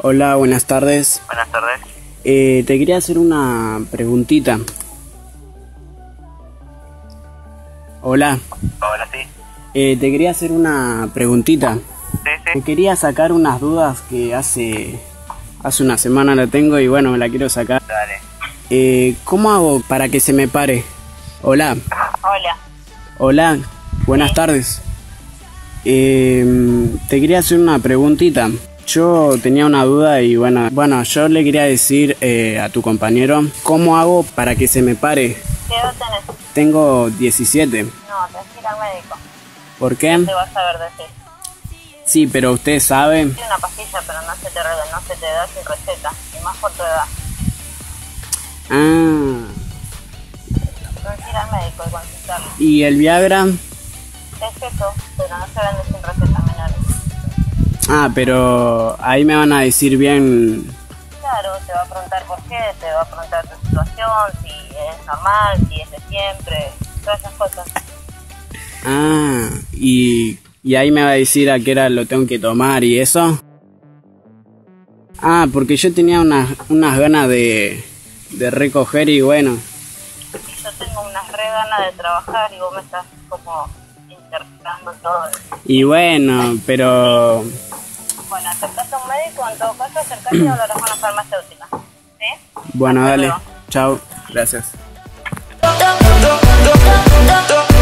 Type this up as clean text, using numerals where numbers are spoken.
Hola, buenas tardes. Buenas tardes. Te quería hacer una preguntita. Hola. Hola, sí. Te quería hacer una preguntita. Sí, Te sí. quería sacar unas dudas que hace una semana la tengo y bueno, me la quiero sacar. Dale. ¿Cómo hago para que se me pare? Hola. Hola. Hola, buenas tardes. Te quería hacer una preguntita. Yo tenía una duda y bueno, yo le quería decir a tu compañero, ¿cómo hago para que se me pare? ¿Qué edad tenés? Tengo 17. No, tenés que ir al médico. ¿Por qué? Te vas a ver decir. Sí, pero usted sabe. Tiene una pastilla, pero no se te da sin receta. Y más por tu edad. Ah, Tenés que ir al médico y consultarlo. ¿y el Viagra? Es eso, pero no se vende sin receta, menores. Ah, pero ahí me van a decir bien. Claro, te va a preguntar por qué, te va a preguntar tu situación, si es normal, si es de siempre, todas esas cosas. Ah, y ahí me va a decir a qué hora lo tengo que tomar y eso. Ah, porque yo tenía unas ganas de recoger y bueno. Y yo tengo unas re ganas de trabajar y vos me estás como interpretando todo. Y bueno, pero... Bueno, acercate a un médico, en todo caso acercate y hablarás con la farmacéutica. ¿Sí? Bueno, Hasta dale. luego. Chao. Gracias.